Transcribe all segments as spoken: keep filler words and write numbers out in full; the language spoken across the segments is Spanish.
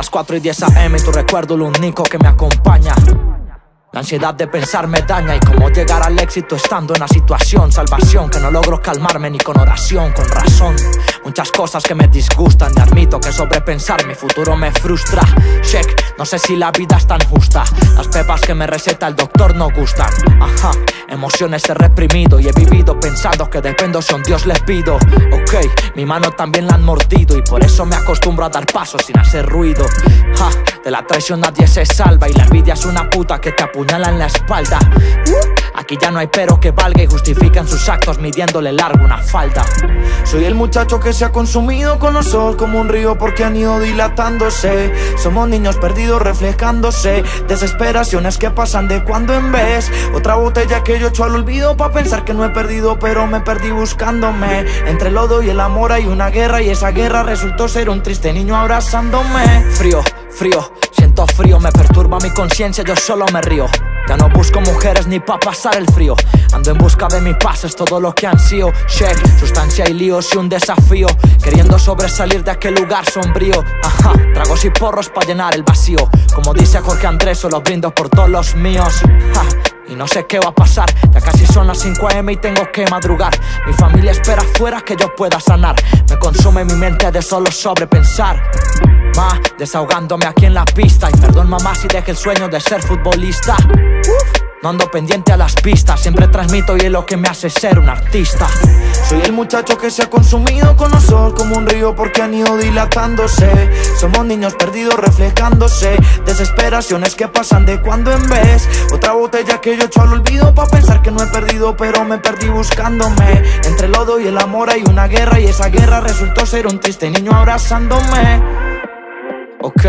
las cuatro y diez a eme y tu recuerdo lo único que me acompaña. La ansiedad de pensar me daña y cómo llegar al éxito estando en una situación. Salvación que no logro calmarme ni con oración, con razón. Muchas cosas que me disgustan y admito que sobrepensar mi futuro me frustra. Check, no sé si la vida es tan justa. Las pepas que me receta el doctor no gustan. Ajá, emociones he reprimido y he vivido pensando que dependo si a un Dios le pido. Ok, mi mano también la han mordido y por eso me acostumbro a dar pasos sin hacer ruido. Ja, de la traición nadie se salva y la envidia es una puta que te apuñala en la espalda. Aquí ya no hay pero que valga y justifican sus actos midiéndole largo una falda. Soy el muchacho que se ha consumido con los ojos como un río porque han ido dilatándose. Somos niños perdidos reflejándose, desesperaciones que pasan de cuando en vez. Otra botella que yo echo al olvido pa' pensar que no he perdido, pero me perdí buscándome. Entre el lodo y el amor hay una guerra y esa guerra resultó ser un triste niño abrazándome. Frío, frío, siento frío, me perturba mi conciencia, yo solo me río. Ya no busco mujeres ni pa' pasar el frío. Ando en busca de mi paz, es todo lo que ansío. Check, sustancia y líos y un desafío, queriendo sobresalir de aquel lugar sombrío. Ajá, tragos y porros pa' llenar el vacío. Como dice Jorge Andrés, solo brindo por todos los míos. Ja, y no sé qué va a pasar, ya casi son las cinco a eme y tengo que madrugar. Mi familia espera afuera que yo pueda sanar. Me consume mi mente de solo sobrepensar. Ma, desahogándome aquí en la pista. Y perdón mamá si dejé el sueño de ser futbolista. Uf, no ando pendiente a las pistas, siempre transmito y es lo que me hace ser un artista. Soy el muchacho que se ha consumido con los ojos como un río porque han ido dilatándose. Somos niños perdidos reflejándose, desesperaciones que pasan de cuando en vez. Otra botella que yo echo al olvido pa' pensar que no he perdido, pero me perdí buscándome. Entre el lodo y el amor hay una guerra y esa guerra resultó ser un triste niño abrazándome. Ok,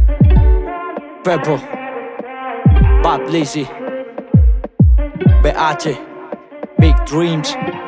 Pepo, Bad Lizzy, be hache, Big Dreams.